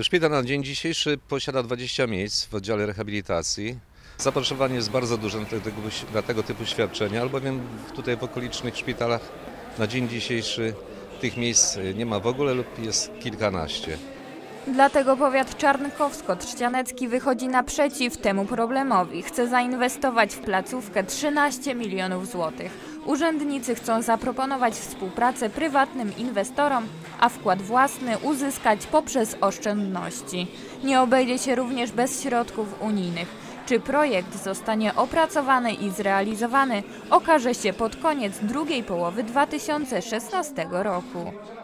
Szpital na dzień dzisiejszy posiada 20 miejsc w oddziale rehabilitacji. Zapotrzebowanie jest bardzo duże na tego typu świadczenia, albowiem tutaj w okolicznych szpitalach na dzień dzisiejszy tych miejsc nie ma w ogóle lub jest kilkanaście. Dlatego powiat czarnkowsko-trzcianecki wychodzi naprzeciw temu problemowi. Chce zainwestować w placówkę 13 milionów złotych. Urzędnicy chcą zaproponować współpracę prywatnym inwestorom, a wkład własny uzyskać poprzez oszczędności. Nie obejdzie się również bez środków unijnych. Czy projekt zostanie opracowany i zrealizowany, okaże się pod koniec drugiej połowy 2016 roku.